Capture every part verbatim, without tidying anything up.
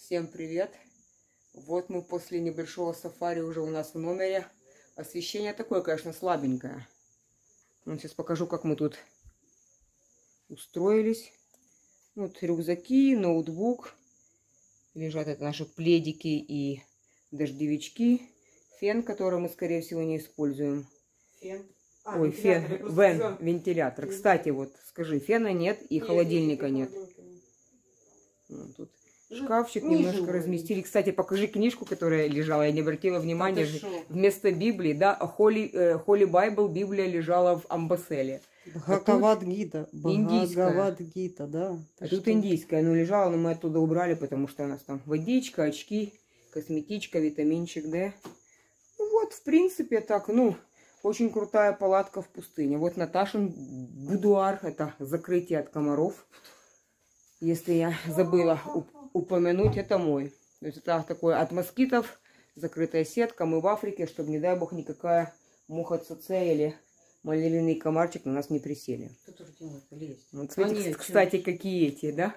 Всем привет! Вот мы после небольшого сафари уже у нас в номере. Освещение такое, конечно, слабенькое. Вот сейчас покажу, как мы тут устроились. Вот рюкзаки, ноутбук. Лежат это наши пледики и дождевички. Фен, который мы, скорее всего, не используем. Фен. А, Ой, фен, вен, вентилятор. Кстати, вот, скажи, фена нет и холодильника нет. Вот тут шкафчик немножко разместили. Кстати, покажи книжку, которая лежала. Я не обратила внимания. Вместо Библии, да, Holy, Holy Bible, Библия лежала в Амбаселе. Бхагавад-гита. Индийская. Бхагавад-гита, да. А тут индийская, но лежала, но мы оттуда убрали, потому что у нас там водичка, очки, косметичка, витаминчик D. Ну вот, в принципе, так, ну, очень крутая палатка в пустыне. Вот Наташин будуар, это закрытие от комаров. Если я забыла упомянуть, это мой. То есть это такое от москитов, закрытая сетка. Мы в Африке, чтобы, не дай бог, никакая муха ЦЦ или малярийный комарчик на нас не присели. Вот, смотрите, кстати, какие эти, да?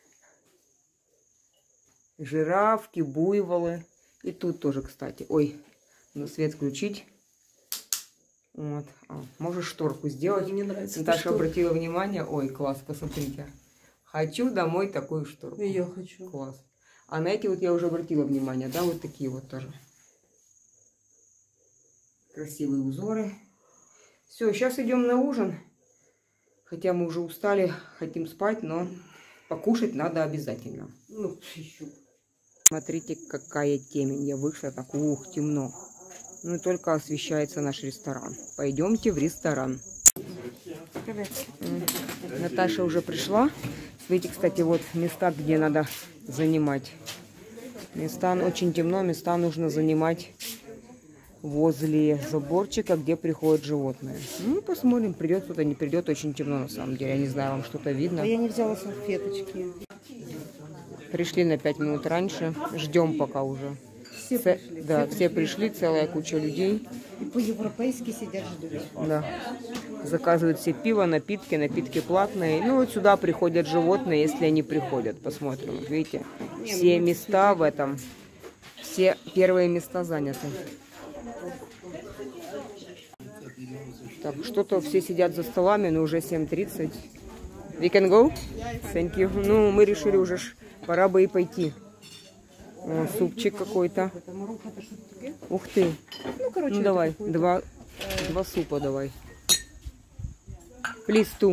Жирафки, буйволы. И тут тоже, кстати. Ой, надо свет включить. Вот. А, можешь шторку сделать? Мне нравится. Наташа обратила внимание. Ой, класс, посмотрите. Хочу домой такую шторку. Я хочу. Класс. А на эти вот я уже обратила внимание, да, вот такие вот тоже. Красивые узоры. Все, сейчас идем на ужин. Хотя мы уже устали, хотим спать, но покушать надо обязательно. Ну, еще. Смотрите, какая темень. Я вышла, так, ух, темно. Ну и только освещается наш ресторан. Пойдемте в ресторан. Привет. Наташа уже пришла. Смотрите, кстати, вот места, где надо занимать. Места очень темно, места нужно занимать возле заборчика, где приходят животные. Ну, посмотрим, придет кто-то, не придет. Очень темно, на самом деле. Я не знаю, вам что-то видно. А я не взяла салфеточки. Пришли на пять минут раньше. Ждем пока уже. Все Ц... пришли. Да, все, все пришли. пришли, целая куча людей. И по-европейски сидят, ждут. Да. Заказывают все пиво, напитки, напитки платные. Ну, вот сюда приходят животные, если они приходят. Посмотрим. Вот видите, все места в этом, все первые места заняты. Так, что-то все сидят за столами, но уже семь тридцать. We can go? Thank you. Ну, мы решили уже, ж, пора бы и пойти. О, супчик какой-то. Ух ты. Ну, короче, ну давай, два, два супа давай. Please two.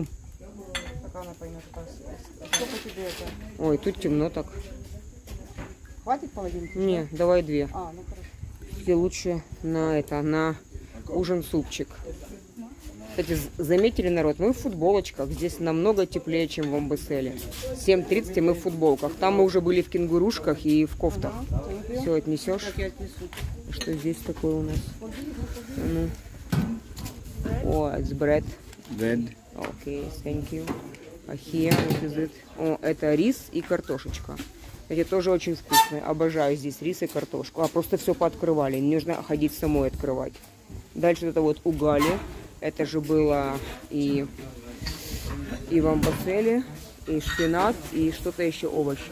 Ой, тут темно так. Хватит половинки? Не, давай две. А, ну хорошо. Или лучше на это, на ужин супчик. Кстати, заметили, народ, мы в футболочках. Здесь намного теплее, чем в Амбаселе. семь тридцать, и мы в футболках. Там мы уже были в кенгурушках и в кофтах. Ага, все отнесешь. Что здесь такое у нас? Ну. О, it's bread. Bread. Окей, okay, thank you. А here, what is it? О, это рис и картошечка. Кстати, тоже очень вкусные. Обожаю здесь рис и картошку. А просто все пооткрывали. Не нужно ходить самой открывать. Дальше это вот угали. Это же было и, и в Амбаселе, и шпинат, и что-то еще, овощи.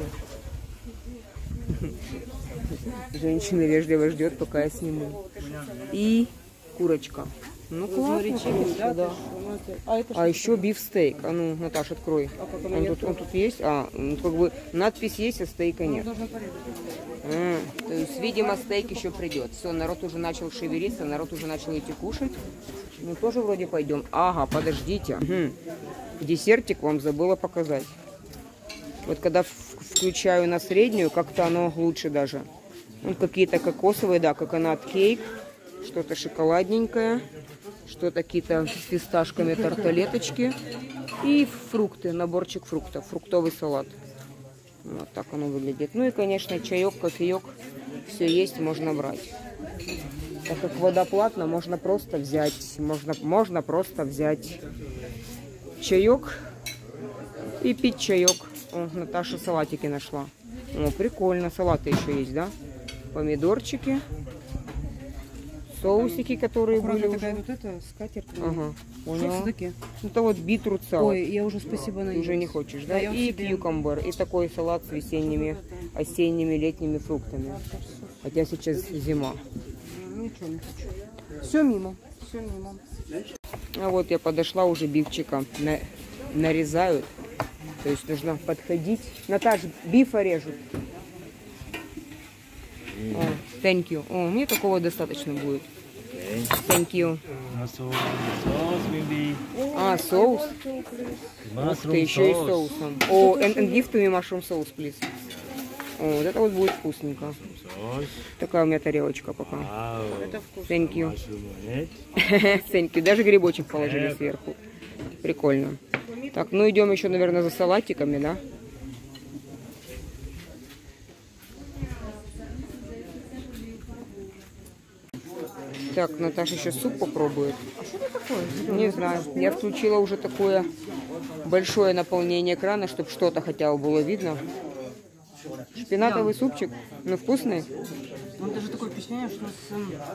Женщина вежливо ждет, пока я сниму. И курочка. Ну, классно, конечно, да. А, а еще бифстейк. А ну, Наташа, открой. А он, тут, он тут есть? А, ну, как бы надпись есть, а стейка нет. А, то есть, видимо, стейк еще придет. Все, народ уже начал шевелиться, народ уже начал идти кушать. Ну, тоже вроде пойдем. Ага, подождите. Угу. Десертик вам забыла показать. Вот когда включаю на среднюю, как-то оно лучше даже. Вот какие-то кокосовые, да, коконат кейк. Что-то шоколадненькое. Что-то какие-то с фисташками тарталеточки. И фрукты, наборчик фруктов. Фруктовый салат. Вот так оно выглядит. Ну и, конечно, чаек, кофеек. Все есть, можно брать. Так как вода платная, можно просто взять, можно, можно просто взять чаек и пить чаек. О, Наташа салатики нашла. О, прикольно, салаты еще есть, да? Помидорчики, соусики, которые были такая уже. Вот это, скатерть. Ага, поняла. Что это? Это вот битрут салат. Ой, я уже спасибо наелась. Уже не хочешь, да? Да, И себе... кьюкамбер, и такой салат с весенними осенними, летними фруктами. Хотя сейчас зима. Ничего не хочу. Все мимо. Все мимо. А вот я подошла, уже бифчика на... нарезают. То есть нужно подходить. Наташа, бифа режут. О, thank you. О, мне такого достаточно будет. Thank you. А, соус? Ух ты, еще и соусом. О, and, and give to me mushroom sauce, please. О, вот это вот будет вкусненько. Такая у меня тарелочка пока. Thank you. Thank you. Даже грибочек положили сверху. Прикольно. Так, ну идем еще, наверное, за салатиками, да? Так, Наташа еще суп попробует. А что это такое? Не знаю. Я включила уже такое большое наполнение экрана, чтобы что-то хотя бы было видно. Шпинатовый супчик. Ну, вкусный. Он даже такое впечатление, что с...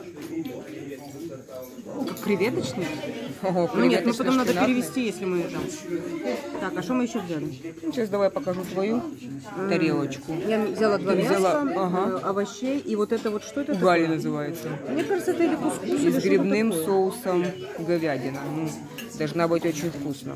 Ну, как креветочный. Ого, Ну нет, ну креветочно потом надо шпинатный. перевести, если мы там... Так, а что мы еще взяли? Сейчас давай покажу твою тарелочку. Я взяла два Ты мяса, взяла, ага. э, овощей, и вот это вот, что это Угали такое? называется. Мне кажется, это или кускус, И или с что-то грибным такое. соусом говядина. Ну, должна быть очень вкусно.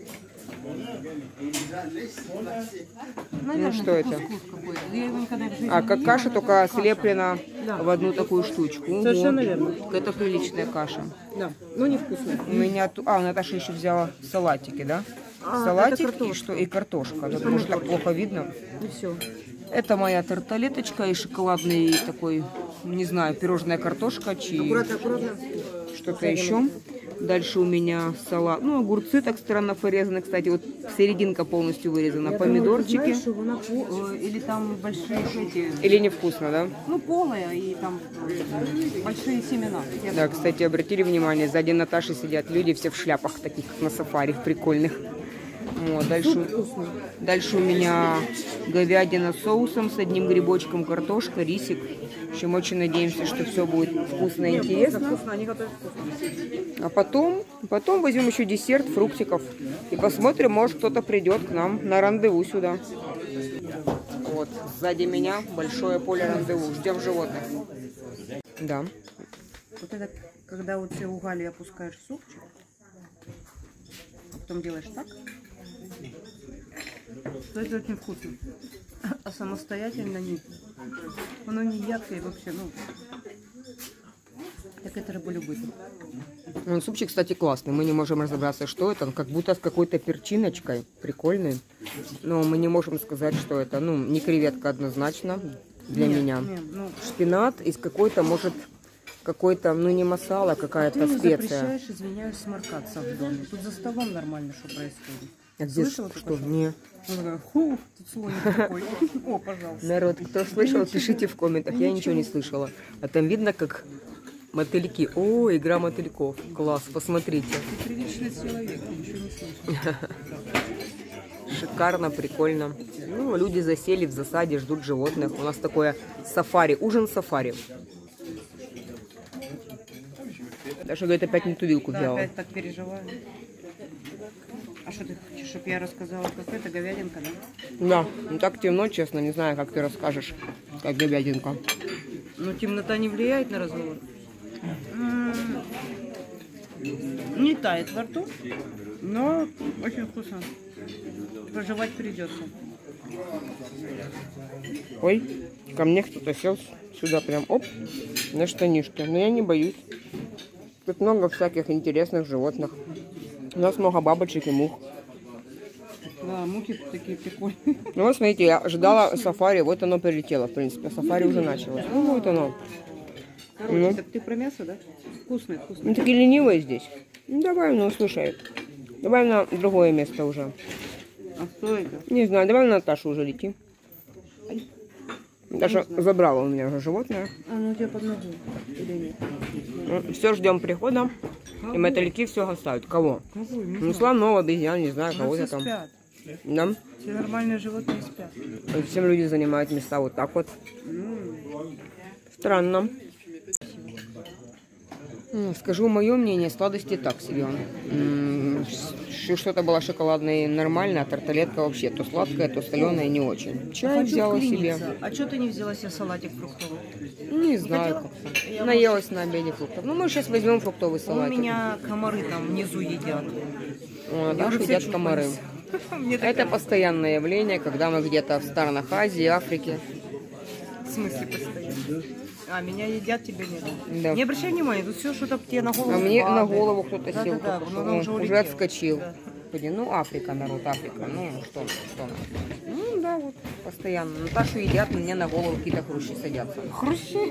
Наверное, Ну, что это? кускус какой-то. Я его никогда в жизни А не как ела, каша, но только это каша. слеплена Да. в одну такую штучку. Совершенно Вот. верно. Это приличная каша. Да, ну невкусно. У меня ту... А, Наташа еще взяла салатики, да? А, Салатик это и картошка. что? И картошка. Тут, может, так плохо видно. И все. Это моя тарталеточка и шоколадный такой, не знаю, пирожная картошка, чи Аккуратно, аккуратно. что-то еще. Дальше у меня салат. Ну, огурцы так странно порезаны, кстати. Вот серединка полностью вырезана. Я Помидорчики. думаю, знаешь, вона по- э, или там большие эти, Или невкусно, да? ну полая и там большие семена. Я Да, кстати, обратили внимание, сзади Наташи сидят люди все в шляпах таких, как на сафари, прикольных. Вот, дальше, дальше у меня говядина с соусом, с одним грибочком, картошка, рисик. В общем, очень надеемся, что все будет вкусно и интересно. вкусно, они готовят вкусно. А потом, потом возьмем еще десерт, фруктиков. И посмотрим, может кто-то придет к нам на рандеву сюда. Вот, сзади меня большое поле рандеву. Ждем животных. Да. Вот это, когда вот все угали опускаешь в супчик, а потом делаешь так, то это очень вкусно. А самостоятельно нет. Оно не яркое вообще, ну, так это рыболюбитель. Ну, супчик, кстати, классный. Мы не можем разобраться, что это. Он как будто с какой-то перчиночкой. Прикольный. Но мы не можем сказать, что это. Ну, не креветка однозначно для Нет, меня. нет, ну, Шпинат из какой-то, может, какой-то, ну, не масала, ты какая-то мне специя. запрещаешь, извиняюсь, сморкаться в доме. Тут за столом нормально что происходит. А где Слышала что? такое? Не. Он такой, ху, тут слоник такой. О, пожалуйста. Народ, кто слышал, пишите в комментах. Я ничего не слышала. А там видно, как мотыльки. О, игра мотыльков. Класс, посмотрите. Ты приличный человек, ты ничего не слышишь. Шикарно, прикольно. Ну, люди засели в засаде, ждут животных. У нас такое сафари, ужин сафари. Даша говорит, опять не ту вилку Да, взяла. опять так переживаю. А что ты хочешь, чтобы я рассказала, как это говядинка, да? Да, ну так темно, честно, не знаю, как ты расскажешь, как говядинка. Ну, темнота не влияет на разговор. М, Не тает во рту, но очень вкусно. Проживать придется. Ой, ко мне кто-то сел сюда прям, оп, на штанишки. Но я не боюсь. Тут много всяких интересных животных. У нас много бабочек и мух. Да, муки тут такие прикольные. Ну вот смотрите, я ожидала сафари, вот оно прилетело, в принципе. Сафари уже началось. Ну вот оно. Короче, Ну. так ты про мясо, да? Вкусное, вкусное. Ну такие ленивые здесь. Ну давай, ну слушай. Давай на другое место уже. А что это? Не знаю, давай на Наташу уже лети. Даша забрала у меня уже животное. А, ну у тебя под ногой. Или нет? Все, ждем прихода. И мотыльки все оставят. Кого? Кого? Не Ну, знаю. слонов, обезьян, не знаю, Ну, кого-то все там. спят. Да? Все нормальные животные спят. Всем люди занимают места вот так вот. Странно. М, Скажу мое мнение, сладости так себе. М, что-то было шоколадное нормально, а тарталетка вообще то сладкая, то соленая, не очень. Чай Хочу взяла вклиниться. себе. А что ты не взяла себе салатик фруктовый? Не знаю как-то. Наелась на обеде фруктов. Ну, мы сейчас возьмем фруктовый У салатик. меня комары там внизу едят. О, Я Наташа уже едят вся комары. Мне Это такая- постоянное явление, когда мы где-то в странах Азии, Африке. В смысле постоянно? А, меня едят, тебя нет. Да. Не обращай внимания, тут все что-то тебе на голову А мне на падает. голову кто-то Да, сел, да, да, только но что. он Он уже уже улетел. отскочил. Да. Господи, ну Африка, народ, Африка. Ну что, что? Ну да, вот постоянно. Наташу едят, мне на голову какие-то хрущи садятся. Хрущи.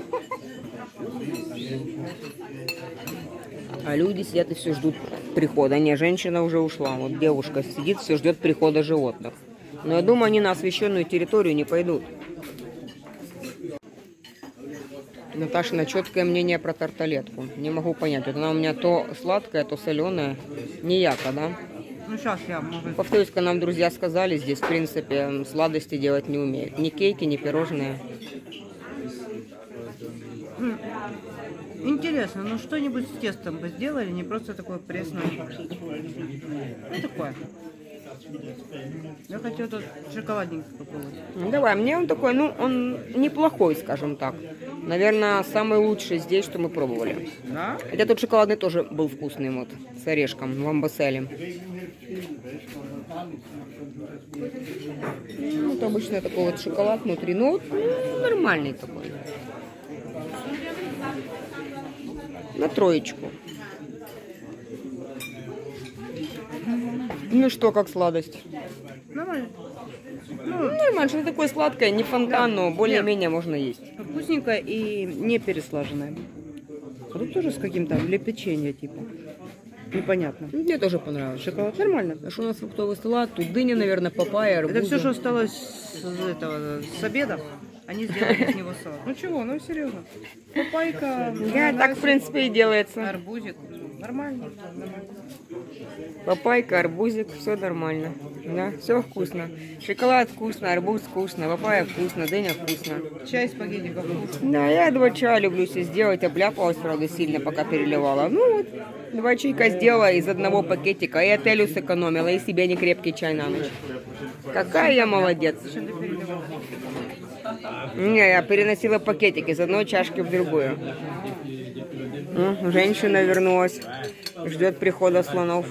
А люди сидят и все ждут прихода. Не, женщина уже ушла. Вот девушка сидит, все ждет прихода животных. Но я думаю, они на освещенную территорию не пойдут. Наташина четкое мнение про тарталетку. Не могу понять. Вот она у меня то сладкая, то соленая. Не яко, да? Ну сейчас я, может. Повторюсь, как нам друзья сказали, здесь, в принципе, сладости делать не умеют. Ни кейки, ни пирожные. Интересно, ну что-нибудь с тестом бы сделали, не просто такое пресное. Ну такое. Я хочу тут шоколадненький попробовать. Ну, давай, мне он такой, ну, он неплохой, скажем так. Наверное, самый лучший здесь, что мы пробовали. Да? Хотя тут шоколадный тоже был вкусный, вот, с орешком, в амбасселе. Ну, вот обычно такой вот шоколад внутри, ну, вот, ну, нормальный такой. На троечку. Ну что, как сладость? Нормально. Ну, нормально, что-то такое сладкое, не фонтан, но более-менее можно есть. Вкусненькое и не переслаженное. А тут тоже с каким-то для печенья типа. Непонятно. Мне тоже понравилось. Шоколад нормально. А что у нас фруктовый салат? Тут дыня, наверное, папайя, арбузы. Это все, что осталось с, этого, с обеда. Они сделали из него салат. Ну чего, ну серьезно. Папайка, Я так, в принципе, и делается. арбузик. Нормально. Папайка, арбузик, все нормально. Да, все вкусно. Шоколад вкусно, арбуз вкусно, папайя вкусно, дыня вкусно. Чай, спагетти, вкусно. Да, я два чая люблю себе сделать, обляпалась, правда, сильно, пока переливала. Ну вот, два чайка сделала из одного пакетика, и отелю сэкономила, и себе не крепкий чай на ночь. Какая я молодец. Не, я переносила пакетик из одной чашки в другую. Ну, женщина вернулась, ждет прихода слонов.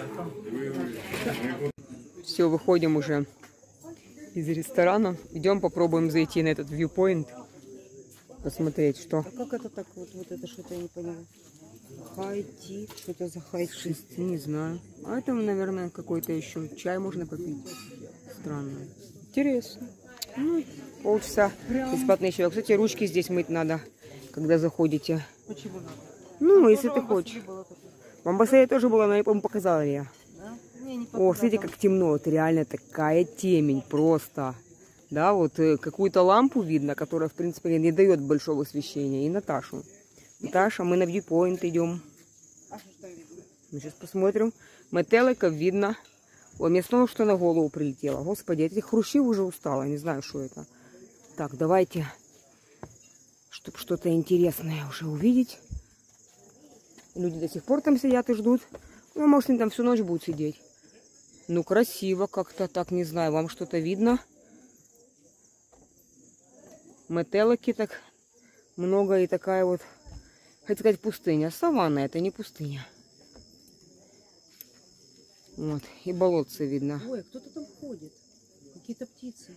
Все, выходим уже из ресторана. Идем попробуем зайти на этот viewpoint, посмотреть, что. А как это так? Вот, вот это что-то я не поняла. Хай-ти. Что это за хай-ти? Не знаю. А это, наверное, какой-то еще чай можно попить. Странно. Интересно. Ну, полчаса бесплатно еще. Кстати, ручки здесь мыть надо, когда заходите. Почему? Ну, если ты хочешь. В амбассаде тоже было, но я, по-моему, показала я. Да? Не, не О, смотрите, как темно. Вот реально такая темень просто. Да, вот э, какую-то лампу видно, которая, в принципе, не дает большого освещения. И Наташу. Наташа, мы на viewpoint идем. А что видно? Мы сейчас посмотрим. Метеликов видно. Ой, мне снова что на голову прилетело. Господи, от этих хрущей уже устала. Не знаю, что это. Так, давайте, чтобы что-то интересное уже увидеть. Люди до сих пор там сидят и ждут. Ну, может, они там всю ночь будут сидеть. Ну, красиво как-то, так, не знаю. Вам что-то видно? Метелики так много и такая вот, хотел сказать, пустыня. Саванна, это не пустыня. Вот, и болотце видно. Ой, кто-то там ходит. Какие-то птицы.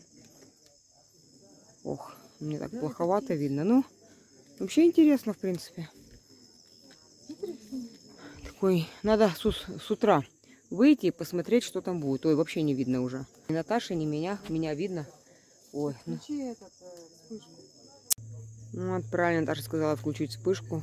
Ох, мне так Да, плоховато видно. Ну, вообще интересно, в принципе. Интересно. Такой, надо с, с утра выйти и посмотреть, что там будет. Ой, вообще не видно уже. Ни Наташи, ни меня. Меня видно. Ой, ну, Включи этот, э, вспышку. ну вот правильно Наташа сказала включить вспышку.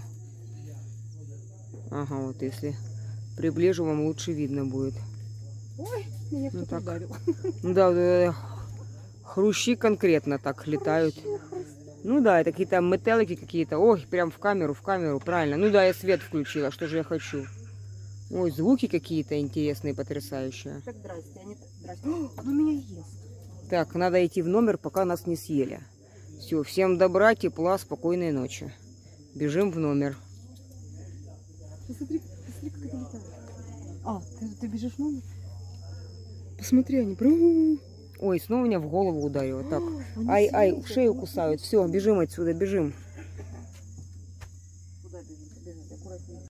Ага, вот если приближу, вам лучше видно будет. Ой, меня Ну, кто-то так. ударил. Ну да, вот, э, хрущи конкретно так летают. Ну да, это какие-то метелики какие-то. Ой, прям в камеру, в камеру, правильно. Ну да, я свет включила, что же я хочу. Ой, звуки какие-то интересные, потрясающие. Так, здрасте, они так, здрасте. О, оно меня ест. Так, надо идти в номер, пока нас не съели. Все, всем добра, тепла, спокойной ночи. Бежим в номер. Посмотри, посмотри, как это летает. А, ты, ты бежишь в номер? Посмотри, они прям... Ой, снова меня в голову ударило. Так, ай, ай, в шею кусают. Все, бежим отсюда, бежим.